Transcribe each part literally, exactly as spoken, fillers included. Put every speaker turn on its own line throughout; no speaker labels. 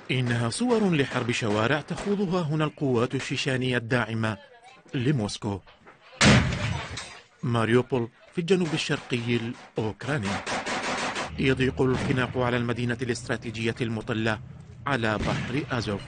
إنها صور لحرب شوارع تخوضها هنا القوات الشيشانية الداعمة لموسكو. ماريوبول في الجنوب الشرقي الأوكراني. يضيق الخناق على المدينة الاستراتيجية المطلة على بحر أزوف.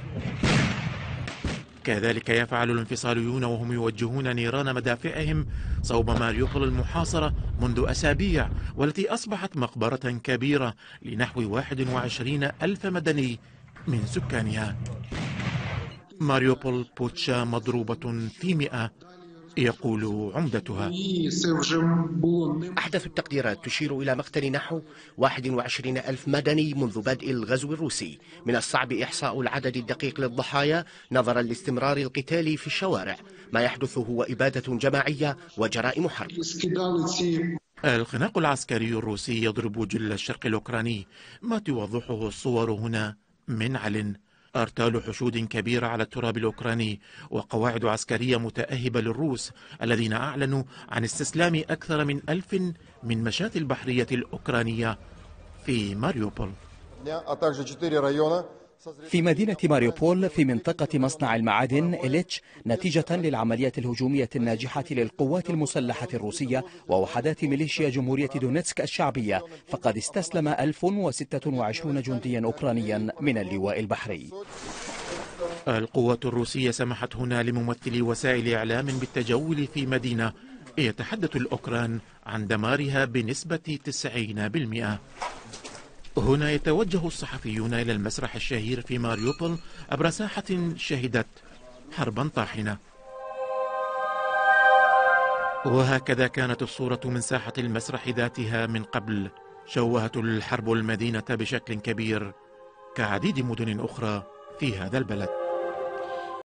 كذلك يفعل الانفصاليون وهم يوجهون نيران مدافعهم صوب ماريوبول المحاصرة منذ أسابيع، والتي أصبحت مقبرة كبيرة لنحو واحد وعشرين ألف مدني من سكانها. ماريوبول بوتشا مضروبة في مئة، يقول عمدتها.
أحدث التقديرات تشير إلى مقتل نحو واحد وعشرين ألف مدني منذ بدء الغزو الروسي. من الصعب إحصاء العدد الدقيق للضحايا نظرا لاستمرار القتال في الشوارع. ما يحدث هو إبادة جماعية وجرائم حرب.
الخناق العسكري الروسي يضرب جل الشرق الأوكراني، ما توضحه الصور هنا من علن. أرتال حشود كبيرة على التراب الأوكراني، وقواعد عسكرية متأهبة للروس الذين أعلنوا عن استسلام أكثر من ألف من مشاة البحرية الأوكرانية في ماريوبول.
في مدينة ماريوبول في منطقة مصنع المعادن إليتش، نتيجة للعمليات الهجومية الناجحة للقوات المسلحة الروسية ووحدات ميليشيا جمهورية دونيتسك الشعبية، فقد استسلم ألف وستة وعشرين جنديا أوكرانيا من اللواء البحري.
القوات الروسية سمحت هنا لممثلي وسائل إعلام بالتجول في مدينة يتحدث الأوكران عن دمارها بنسبة تسعين بالمئة. هنا يتوجه الصحفيون إلى المسرح الشهير في ماريوبول عبر ساحة شهدت حربا طاحنة. وهكذا كانت الصورة من ساحة المسرح ذاتها من قبل. شوهت الحرب المدينة بشكل كبير كعديد مدن أخرى في هذا البلد.